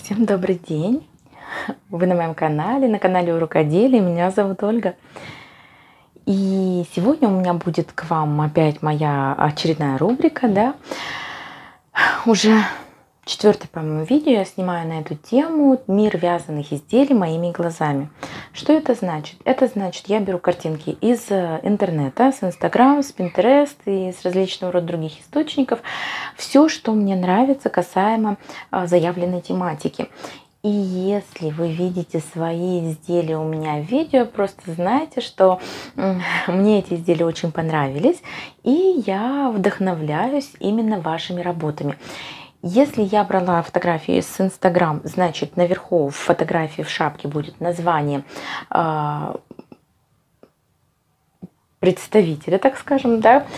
Всем добрый день! Вы на моем канале, на канале о рукоделии. Меня зовут Ольга. И сегодня у меня будет к вам опять моя очередная рубрика, да. Уже четвертое, по-моему, видео я снимаю на эту тему «Мир вязаных изделий моими глазами». Что это значит? Это значит, я беру картинки из интернета, с Инстаграм, с Pinterest и с различного рода других источников. Все, что мне нравится касаемо заявленной тематики. И если вы видите свои изделия у меня в видео, просто знайте, что мне эти изделия очень понравились, и я вдохновляюсь именно вашими работами. Если я брала фотографии с Инстаграм, значит, наверху в фотографии в шапке будет название представителя, так скажем, да,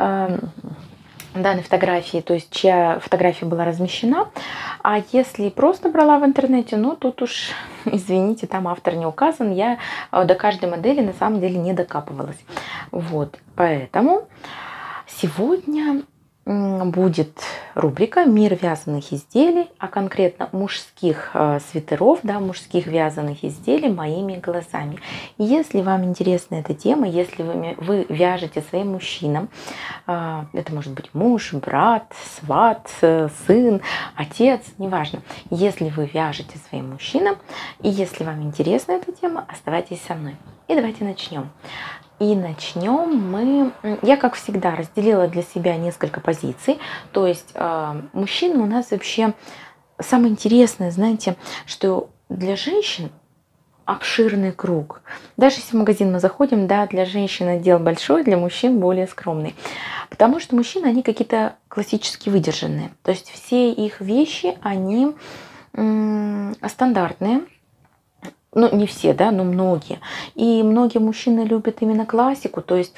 данной фотографии, то есть чья фотография была размещена. А если просто брала в интернете, ну тут уж, извините, там автор не указан, я до каждой модели на самом деле не докапывалась. Вот, поэтому сегодня будет рубрика «Мир вязаных изделий», а конкретно мужских свитеров, да, мужских вязаных изделий моими глазами. Если вам интересна эта тема, если вы вяжете своим мужчинам, это может быть муж, брат, сват, сын, отец, неважно. Если вы вяжете своим мужчинам, и если вам интересна эта тема, оставайтесь со мной. И давайте начнем. И начнем мы, я как всегда разделила для себя несколько позиций, то есть мужчины у нас вообще самое интересное, знаете, что для женщин обширный круг. Даже если в магазин мы заходим, да, для женщин отдел большой, для мужчин более скромный. Потому что мужчины, они какие-то классически выдержанные, то есть все их вещи, они стандартные. Ну, не все, да, но многие. И многие мужчины любят именно классику, то есть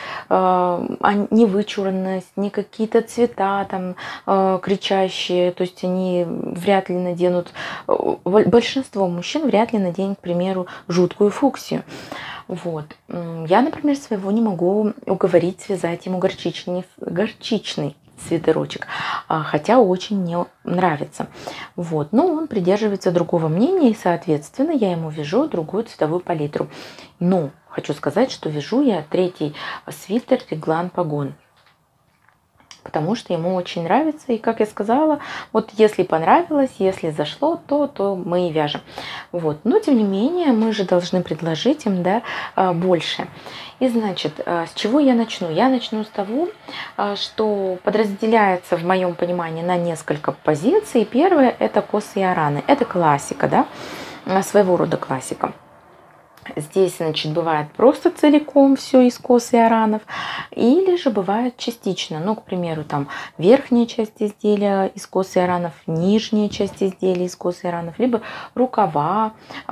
не вычурность, не какие-то цвета там кричащие, то есть они вряд ли наденут, большинство мужчин вряд ли наденет, к примеру, жуткую фуксию. Вот. Я, например, своего не могу уговорить связать ему горчичный свитерочек, хотя очень мне нравится. Вот. Но он придерживается другого мнения, и, соответственно, я ему вяжу другую цветовую палитру. Но хочу сказать, что вяжу я третий свитер Реглан Погон, потому что ему очень нравится. И, как я сказала, вот если понравилось, если зашло, то мы и вяжем. Вот. Но, тем не менее, мы же должны предложить им, да, больше. И, значит, с чего я начну? Я начну с того, что подразделяется, в моем понимании, на несколько позиций. Первое – это косы и араны. Это классика, да, своего рода классика. Здесь, значит, бывает просто целиком все из кос и аранов, или же бывает частично. Ну, к примеру, там верхняя часть изделия из кос и аранов, нижняя часть изделия из кос и аранов, либо рукава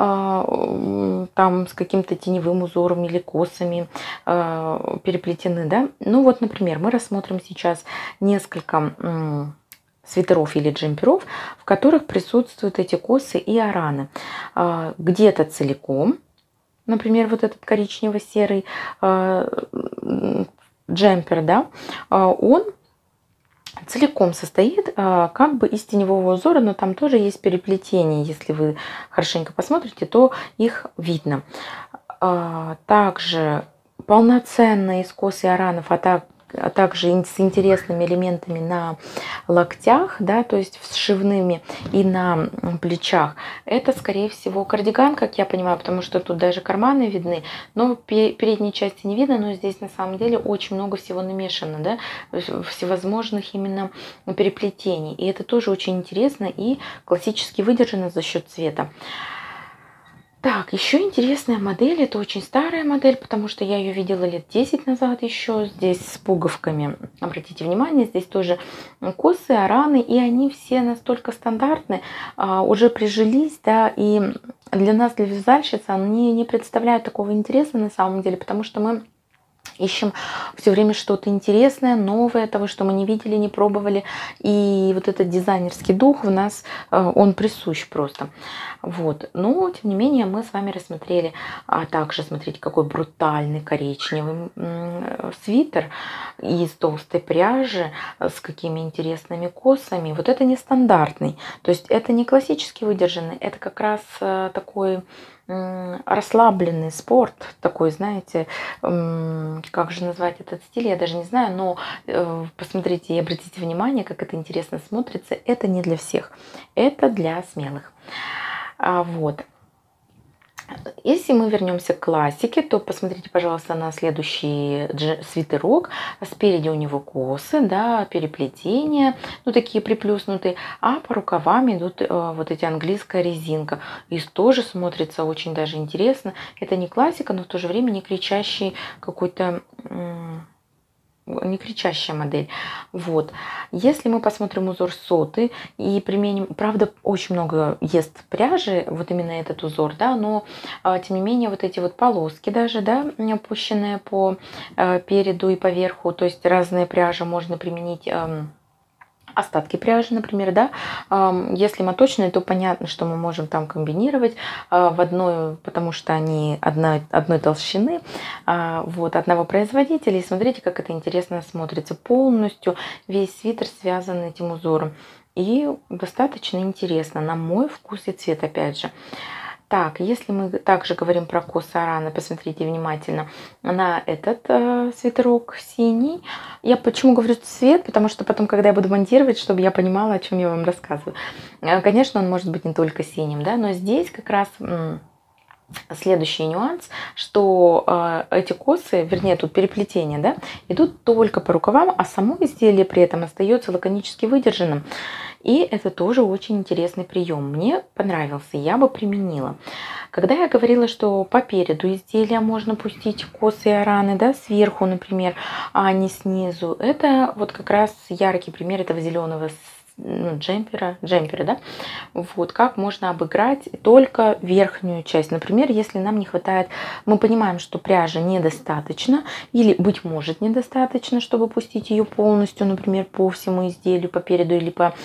там с каким-то теневым узором или косами переплетены, да. Ну, вот, например, мы рассмотрим сейчас несколько свитеров или джемперов, в которых присутствуют эти косы и араны. Где-то целиком. Например, вот этот коричнево-серый джемпер, да, он целиком состоит как бы из теневого узора, но там тоже есть переплетение. Если вы хорошенько посмотрите, то их видно. Также полноценно из кос и аранов, а также с интересными элементами на локтях, да, то есть сшивными, и на плечах. Это, скорее всего, кардиган, как я понимаю, потому что тут даже карманы видны, но передней части не видно, но здесь на самом деле очень много всего намешано, да, всевозможных именно переплетений. И это тоже очень интересно и классически выдержано за счет цвета. Так, еще интересная модель, это очень старая модель, потому что я ее видела лет 10 назад еще, здесь с пуговками. Обратите внимание, здесь тоже косы, араны, и они все настолько стандартны, уже прижились, да, и для нас, для вязальщиц, они не представляют такого интереса на самом деле, потому что мы Ищем все время что-то интересное, новое, того, что мы не видели, не пробовали. И вот этот дизайнерский дух в нас, он присущ просто. Вот. Но, тем не менее, мы с вами рассмотрели, а также, смотрите, какой брутальный коричневый свитер из толстой пряжи с какими интересными косами. Вот это нестандартный. То есть это не классически выдержанный, это как раз такой расслабленный спорт, такой, знаете, как же назвать этот стиль, я даже не знаю, но посмотрите и обратите внимание, как это интересно смотрится. Это не для всех, это для смелых. Вот. Если мы вернемся к классике, то посмотрите, пожалуйста, на следующий свитерок. Спереди у него косы, да, переплетения, ну такие приплюснутые, а по рукавам идут вот эти английская резинка. И тоже смотрится очень даже интересно. Это не классика, но в то же время не кричащий какой-то... не кричащая модель. Вот. Если мы посмотрим узор соты и применим, правда, очень много ест пряжи, вот именно этот узор, да, но тем не менее вот эти вот полоски даже, да, опущенные по переду и по верху, то есть разные пряжи можно применить. Остатки пряжи, например, да, если моточные, то понятно, что мы можем там комбинировать в одной, потому что они одной толщины, вот, одного производителя. И смотрите, как это интересно смотрится. Полностью весь свитер связан этим узором. И достаточно интересно, на мой вкус и цвет, опять же. Так, если мы также говорим про косы Араны, посмотрите внимательно на этот свитерок синий. Я почему говорю цвет? Потому что потом, когда я буду монтировать, чтобы я понимала, о чем я вам рассказываю. Конечно, он может быть не только синим, да, но здесь как раз... Следующий нюанс, что эти косы, вернее, тут переплетения, да, идут только по рукавам, а само изделие при этом остается лаконически выдержанным. И это тоже очень интересный прием. Мне понравился, я бы применила. Когда я говорила, что по переду изделия можно пустить косы Араны, да, сверху, например, а не снизу, это вот как раз яркий пример этого зеленого джемпера, да, вот как можно обыграть только верхнюю часть. Например, если нам не хватает, мы понимаем, что пряжи недостаточно или, быть может, недостаточно, чтобы пустить ее полностью, например, по всему изделию, по переду или по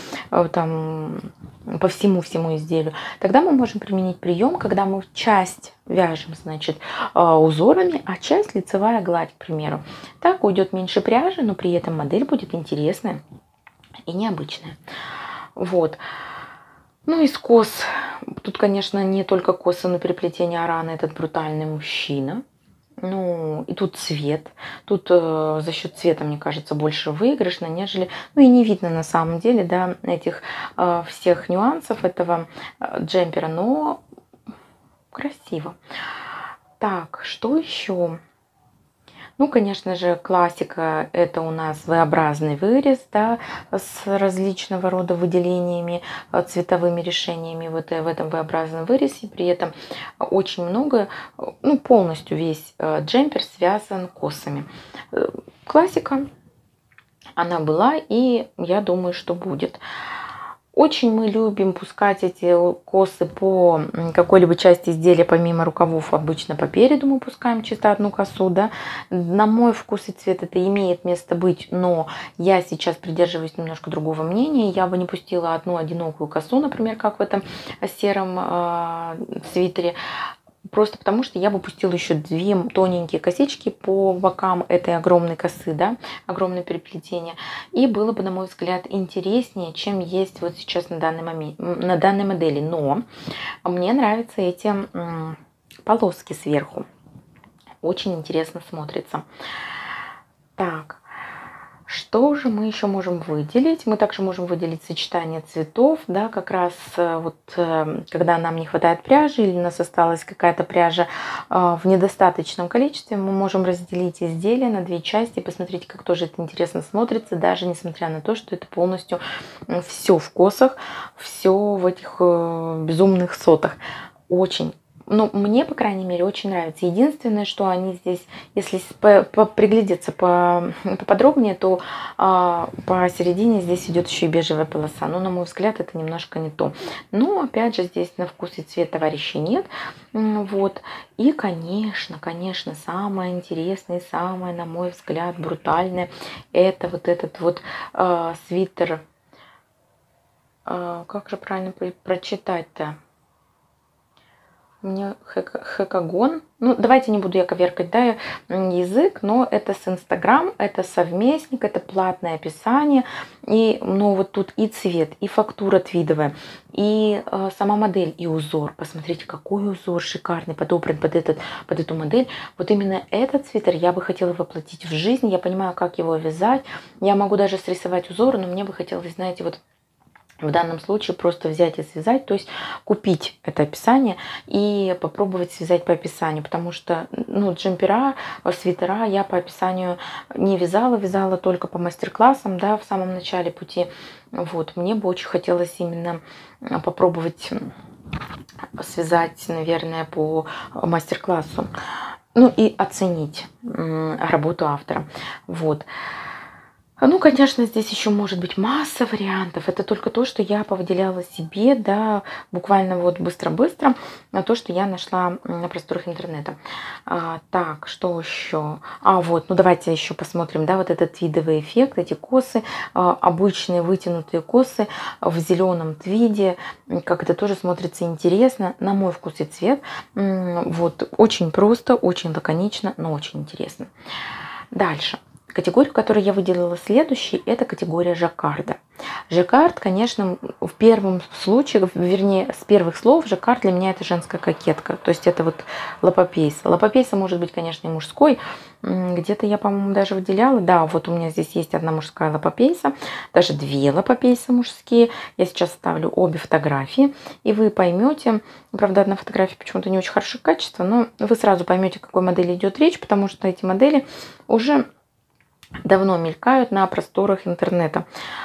всему изделию, тогда мы можем применить прием, когда мы часть вяжем, значит, узорами, а часть лицевая гладь, к примеру. Так уйдет меньше пряжи, но при этом модель будет интересная и необычная. Вот. Ну, из кос. Тут, конечно, не только косы, но переплетение Араны. Этот брутальный мужчина. Ну, и тут цвет. Тут за счет цвета, мне кажется, больше выигрышно, нежели... Ну, и не видно на самом деле, да, этих всех нюансов этого джемпера, но красиво. Так, что еще? Ну, конечно же, классика – это у нас V-образный вырез, да, с различного рода выделениями, цветовыми решениями вот в этом V-образном вырезе. При этом очень много, ну, полностью весь джемпер связан косами. Классика, она была, и я думаю, что будет. Очень мы любим пускать эти косы по какой-либо части изделия, помимо рукавов, обычно по переду мы пускаем чисто одну косу, да. На мой вкус и цвет это имеет место быть, но я сейчас придерживаюсь немножко другого мнения. Я бы не пустила одну одинокую косу, например, как в этом сером свитере. Просто потому, что я бы пустила еще две тоненькие косички по бокам этой огромной косы, да, огромное переплетение. И было бы, на мой взгляд, интереснее, чем есть вот сейчас на данный момент, на данной модели. Но мне нравятся эти полоски сверху. Очень интересно смотрится. Так. Что же мы еще можем выделить? Мы также можем выделить сочетание цветов, да, как раз вот когда нам не хватает пряжи или у нас осталась какая-то пряжа в недостаточном количестве, мы можем разделить изделие на две части и посмотреть, как тоже это интересно смотрится, даже несмотря на то, что это полностью все в косах, все в этих безумных сотах. Очень ну, мне, по крайней мере, очень нравится. Единственное, что они здесь, если приглядеться поподробнее, то посередине здесь идет еще и бежевая полоса. Но, на мой взгляд, это немножко не то. Но, опять же, здесь на вкус и цвет товарищей нет. Вот. И, конечно, самое интересное, самое, на мой взгляд, брутальное, это вот этот вот свитер. Как же правильно прочитать-то? Мне Хэкагон. Ну, давайте не буду я коверкать, да, язык, но это с Инстаграм, это совместник, это платное описание. И, ну, вот тут и цвет, и фактура твидовая, и сама модель, и узор. Посмотрите, какой узор шикарный, подобран под эту модель. Вот именно этот свитер я бы хотела воплотить в жизнь. Я понимаю, как его вязать. Я могу даже срисовать узор, но мне бы хотелось, знаете, вот в данном случае просто взять и связать, то есть купить это описание и попробовать связать по описанию, потому что, ну, джемпера, свитера я по описанию не вязала, вязала только по мастер-классам, да, в самом начале пути. Вот, мне бы очень хотелось именно попробовать связать, наверное, по мастер-классу, ну и оценить работу автора. Вот. Ну, конечно, здесь еще может быть масса вариантов. Это только то, что я повыделяла себе, да, буквально вот быстро-быстро, на то, что я нашла на просторах интернета. Так, что еще? Вот, ну давайте еще посмотрим, да, вот этот твидовый эффект, эти косы, обычные вытянутые косы в зеленом твиде, как это тоже смотрится интересно, на мой вкус и цвет. Вот, очень просто, очень лаконично, но очень интересно. Дальше. Категорию, которую я выделила следующей, это категория жаккарда. Жаккард, конечно, в первом случае, вернее, с первых слов, жаккард для меня это женская кокетка. То есть это вот лапопейса. Лапопейса может быть, конечно, и мужской. Где-то я, по-моему, даже выделяла. Да, вот у меня здесь есть одна мужская лапопейса, даже две лапопейса мужские. Я сейчас ставлю обе фотографии, и вы поймете, правда, одна фотография почему-то не очень хорошего качества, но вы сразу поймете, о какой модели идет речь, потому что эти модели уже давно мелькают на просторах интернета.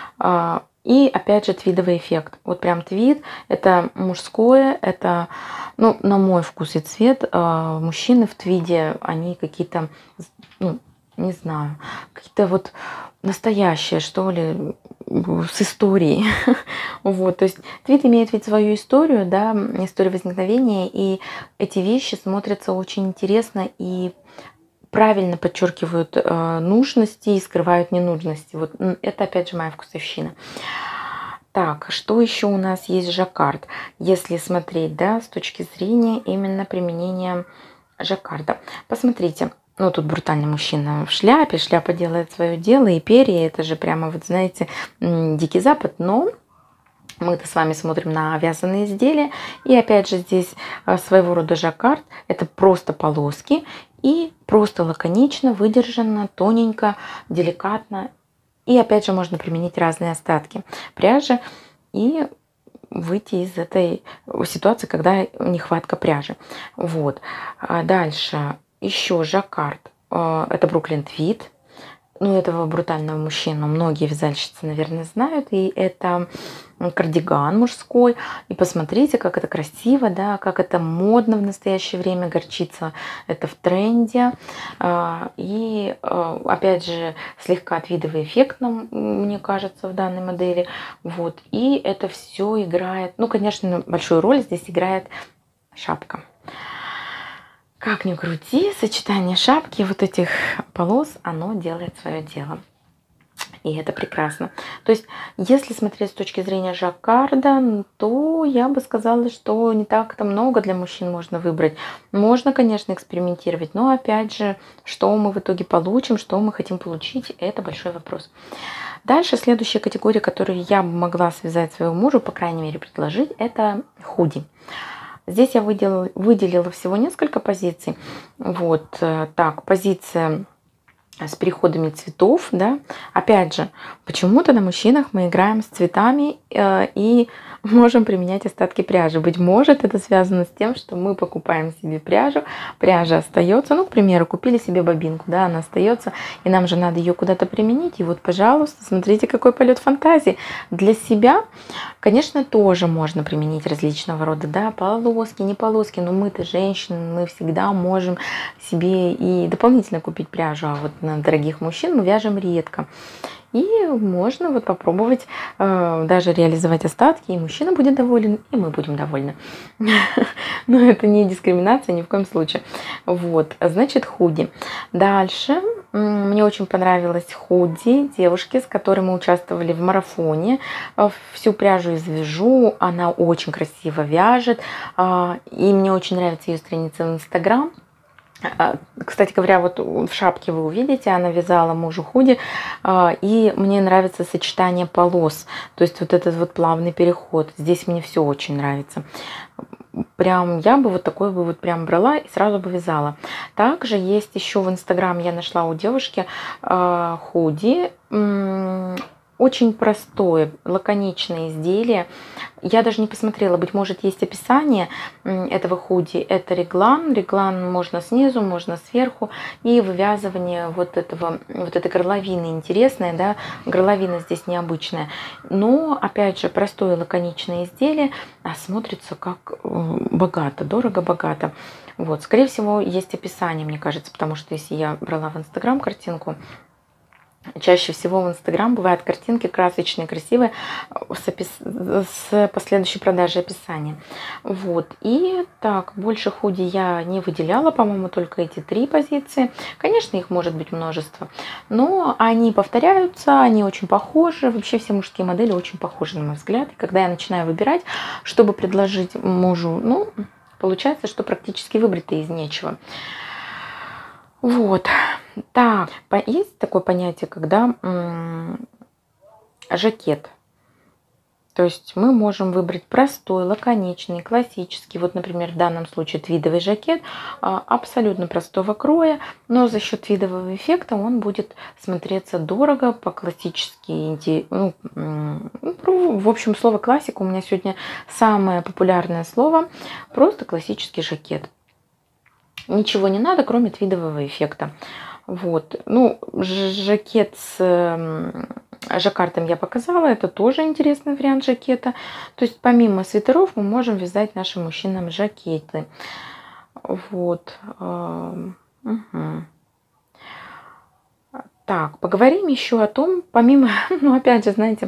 И опять же твидовый эффект. Вот прям твид, это мужское, это, ну, на мой вкус и цвет. Мужчины в твиде, они какие-то, ну, не знаю, какие-то вот настоящие, что ли, с историей. Вот, то есть твид имеет ведь свою историю, да, историю возникновения, и эти вещи смотрятся очень интересно и правильно подчеркивают нужности и скрывают ненужности. Вот это, опять же, моя вкусовщина. Так, что еще у нас есть жаккард? Если смотреть, да, с точки зрения именно применения жаккарда. Посмотрите, ну тут брутальный мужчина в шляпе, шляпа делает свое дело, и перья, это же прямо, вот знаете, Дикий Запад, но мы-то с вами смотрим на вязаные изделия, и опять же здесь своего рода жаккард, это просто полоски, и просто лаконично, выдержанно, тоненько, деликатно. И опять же можно применить разные остатки пряжи и выйти из этой ситуации, когда нехватка пряжи. Вот. Дальше еще жаккард. Это Бруклин Твид. Ну, этого брутального мужчину многие вязальщицы, наверное, знают. И это кардиган мужской. И посмотрите, как это красиво, да, как это модно в настоящее время, горчица это в тренде. И опять же слегка твидовый эффект, мне кажется, в данной модели. Вот. И это все играет, ну, конечно, большую роль здесь играет шапка. Как ни крути, сочетание шапки и вот этих полос, оно делает свое дело. И это прекрасно. То есть, если смотреть с точки зрения жаккарда, то я бы сказала, что не так-то много для мужчин можно выбрать. Можно, конечно, экспериментировать, но опять же, что мы в итоге получим, что мы хотим получить, это большой вопрос. Дальше следующая категория, которую я бы могла связать своему мужу, по крайней мере, предложить, это худи. Здесь я выделила всего несколько позиций. Вот так, позиция с переходами цветов, да. Опять же, почему-то на мужчинах мы играем с цветами и можем применять остатки пряжи. Быть может, это связано с тем, что мы покупаем себе пряжу, пряжа остается, ну, к примеру, купили себе бобинку, да, она остается, и нам же надо ее куда-то применить. И вот, пожалуйста, смотрите, какой полет фантазии. Для себя, конечно, тоже можно применить различного рода, да, полоски, не полоски, но мы-то женщины, мы всегда можем себе и дополнительно купить пряжу, а вот на дорогих мужчин мы вяжем редко. И можно вот попробовать даже реализовать остатки, и мужчина будет доволен, и мы будем довольны. Но это не дискриминация ни в коем случае. Вот, значит, худи. Дальше мне очень понравилось худи девушки, с которой мы участвовали в марафоне. Всю пряжу извяжу, она очень красиво вяжет, и мне очень нравится ее страница в Инстаграм. Кстати говоря, вот в шапке вы увидите, она вязала мужу худи, и мне нравится сочетание полос, то есть вот этот вот плавный переход. Здесь мне все очень нравится. Прям я бы вот такой бы вот прям брала и сразу бы вязала. Также есть еще в Инстаграм, я нашла у девушки худи. Очень простое, лаконичное изделие. Я даже не посмотрела, быть может, есть описание этого худи. Это реглан. Реглан можно снизу, можно сверху. И вывязывание вот этой горловины интересное, да, горловина здесь необычная. Но, опять же, простое лаконичное изделие, а смотрится как богато, дорого-богато. Вот, скорее всего, есть описание, мне кажется, потому что если я брала в Инстаграм картинку, чаще всего в Инстаграм бывают картинки красочные, красивые, с последующей продажей описания. Вот. И так, больше худи я не выделяла, по-моему, только эти 3 позиции. Конечно, их может быть множество, но они повторяются, они очень похожи. Вообще все мужские модели очень похожи, на мой взгляд. И когда я начинаю выбирать, чтобы предложить мужу, ну, получается, что практически выбрать-то из нечего. Вот. Так, есть такое понятие, когда жакет. То есть мы можем выбрать простой, лаконичный, классический. Вот, например, в данном случае твидовый жакет абсолютно простого кроя, но за счет твидового эффекта он будет смотреться дорого, по-классически. Ну, в общем, слово классика у меня сегодня самое популярное слово. Просто классический жакет. Ничего не надо, кроме твидового эффекта. Вот. Ну, жакет с жаккардом я показала. Это тоже интересный вариант жакета. То есть помимо свитеров мы можем вязать нашим мужчинам жакеты. Вот. Угу. Так, поговорим еще о том, помимо, ну опять же, знаете,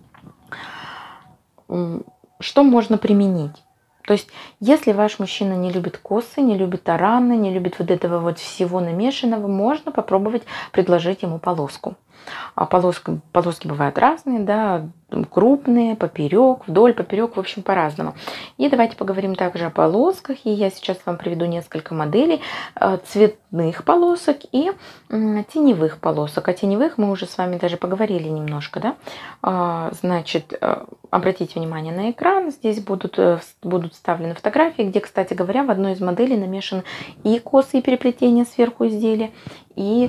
что можно применить. То есть, если ваш мужчина не любит косы, не любит тараны, не любит вот этого вот всего намешанного, можно попробовать предложить ему полоску. Полоски бывают разные, да, крупные, поперек, вдоль, поперек, в общем, по-разному. И давайте поговорим также о полосках. И я сейчас вам приведу несколько моделей цветных полосок и теневых полосок. О теневых мы уже с вами даже поговорили немножко, да. Значит, обратите внимание на экран. Здесь будут вставлены фотографии, где, кстати говоря, в одной из моделей намешаны и косы, и переплетения сверху изделия, и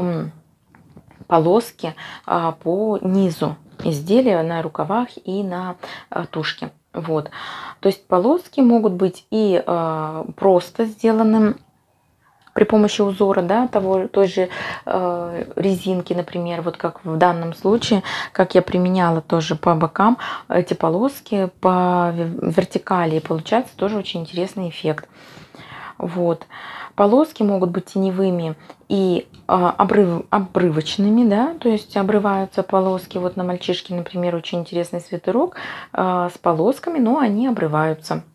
полоски по низу изделия на рукавах и на тушке. Вот. То есть полоски могут быть и просто сделаны при помощи узора, да, той же резинки, например, вот как в данном случае, как я применяла тоже по бокам эти полоски по вертикали, и получается тоже очень интересный эффект. Вот. Полоски могут быть теневыми и обрывочными, да, то есть обрываются полоски. Вот на мальчишке, например, очень интересный свитерок с полосками, но они обрываются.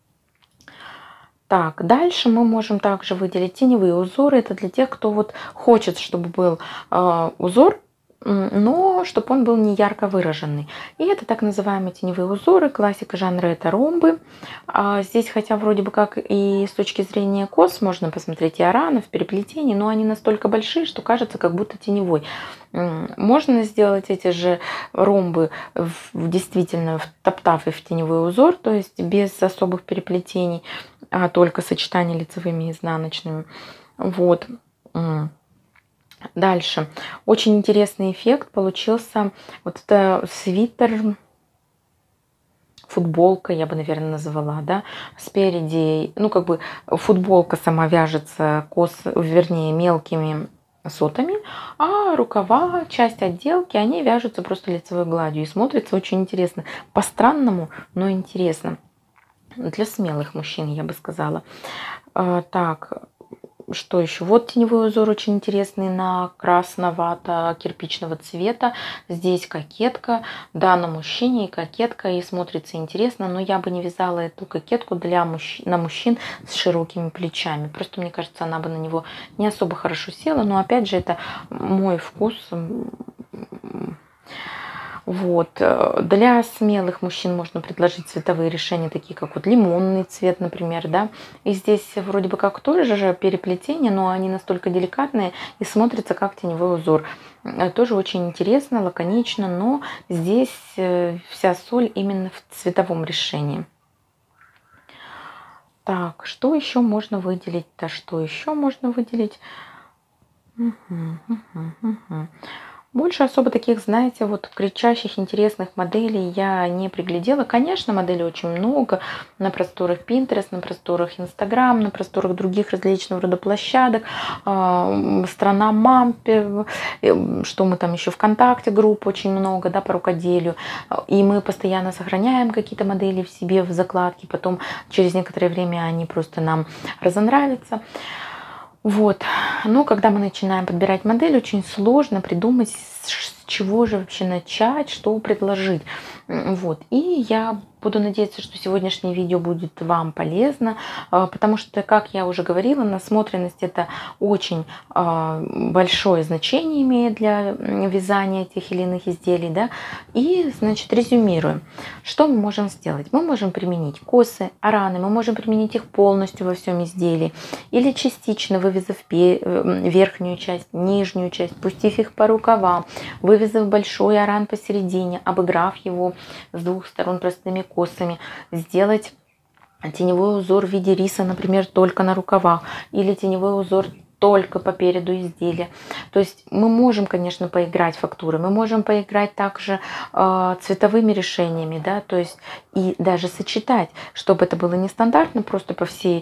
Так, дальше мы можем также выделить теневые узоры. Это для тех, кто вот хочет, чтобы был узор, но чтобы он был не ярко выраженный. И это так называемые теневые узоры. Классика жанра — это ромбы. Здесь, хотя вроде бы как и с точки зрения кос можно посмотреть и аранов, переплетений, но они настолько большие, что кажется как будто теневой. Можно сделать эти же ромбы действительно втоптав их в теневой узор, то есть без особых переплетений, а только сочетание лицевыми и изнаночными. Вот. Дальше. Очень интересный эффект получился. Вот это свитер футболка, я бы, наверное, назвала, да, спереди, ну, как бы футболка сама вяжется вернее, мелкими сотами, а рукава, часть отделки, они вяжутся просто лицевой гладью и смотрится очень интересно, по-странному, но интересно. Для смелых мужчин, я бы сказала. Так, что еще? Вот теневой узор очень интересный на красновато-кирпичного цвета. Здесь кокетка. Да, на мужчине и кокетка, и смотрится интересно, но я бы не вязала эту кокетку на мужчин с широкими плечами. Просто, мне кажется, она бы на него не особо хорошо села, но опять же, это мой вкус. Вот. Для смелых мужчин можно предложить цветовые решения, такие как вот лимонный цвет, например, да. И здесь вроде бы как тоже же переплетение, но они настолько деликатные и смотрятся как теневой узор. Тоже очень интересно, лаконично, но здесь вся соль именно в цветовом решении. Так, что еще можно выделить-то? Что еще можно выделить? Больше особо таких, знаете, вот кричащих, интересных моделей я не приглядела. Конечно, моделей очень много на просторах Pinterest, на просторах Instagram, на просторах других различного рода площадок. Страна мам, что мы там еще, ВКонтакте групп очень много, да, по рукоделию. И мы постоянно сохраняем какие-то модели в себе в закладке, потом через некоторое время они просто нам разонравятся. Вот. Но когда мы начинаем подбирать модель, очень сложно придумать, с чего же вообще начать, что предложить. Вот. И я буду надеяться, что сегодняшнее видео будет вам полезно, потому что, как я уже говорила, насмотренность это очень большое значение имеет для вязания тех или иных изделий. Да? И, значит, резюмируем. Что мы можем сделать? Мы можем применить косы, араны, мы можем применить их полностью во всем изделии или частично, вывязав верхнюю часть, нижнюю часть, пустив их по рукавам, вывязав большой аран посередине, обыграв его с двух сторон простыми косами, сделать теневой узор в виде риса, например, только на рукавах, или теневой узор только по переду изделия. То есть мы можем, конечно, поиграть фактурой, мы можем поиграть также цветовыми решениями, да, то есть и даже сочетать, чтобы это было не стандартно просто по всему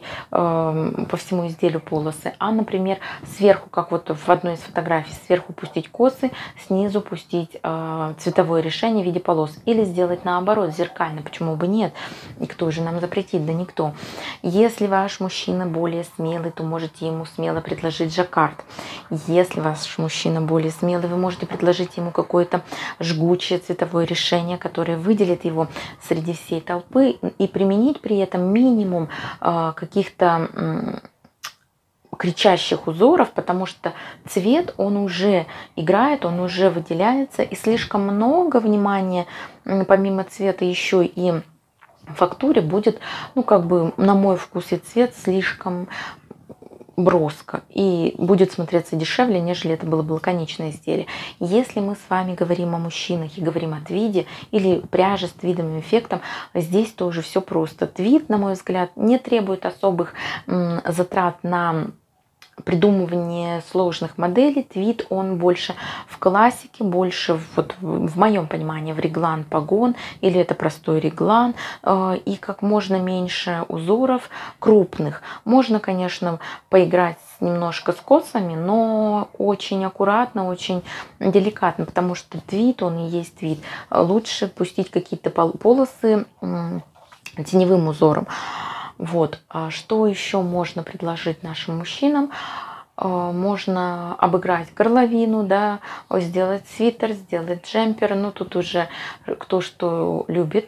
изделию полосы, а, например, сверху, как вот в одной из фотографий, сверху пустить косы, снизу пустить цветовое решение в виде полос. Или сделать наоборот, зеркально, почему бы нет? И кто же нам запретит? Да никто. Если ваш мужчина более смелый, то можете ему смело предложить жаккард. Если ваш мужчина более смелый, вы можете предложить ему какое-то жгучее цветовое решение, которое выделит его среди всей толпы, и применить при этом минимум каких-то кричащих узоров, потому что цвет, он уже играет, он уже выделяется, и слишком много внимания, помимо цвета, еще и фактуре будет, ну, как бы, на мой вкус и цвет, слишком броско и будет смотреться дешевле, нежели это было бы лаконичное изделие. Если мы с вами говорим о мужчинах и говорим о твиде или пряже с твидовым эффектом, здесь тоже все просто. Твид, на мой взгляд, не требует особых затрат на придумывание сложных моделей. Твид, он больше в классике, больше вот в моем понимании в реглан погон, или это простой реглан, и как можно меньше узоров крупных. Можно, конечно, поиграть немножко с косами, но очень аккуратно, очень деликатно, потому что твид, он и есть твид. Лучше пустить какие-то полосы теневым узором. Вот. Что еще можно предложить нашим мужчинам? Можно обыграть горловину, да, сделать свитер, сделать джемпер. Ну, тут уже кто что любит.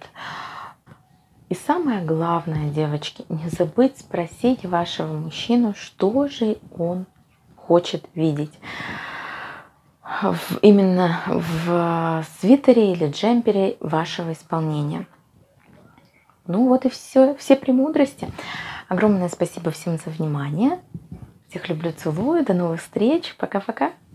И самое главное, девочки, не забыть спросить вашего мужчину, что же он хочет видеть. Именно в свитере или джемпере вашего исполнения. Ну вот и все премудрости. Огромное спасибо всем за внимание. Всех люблю, целую. До новых встреч. Пока-пока.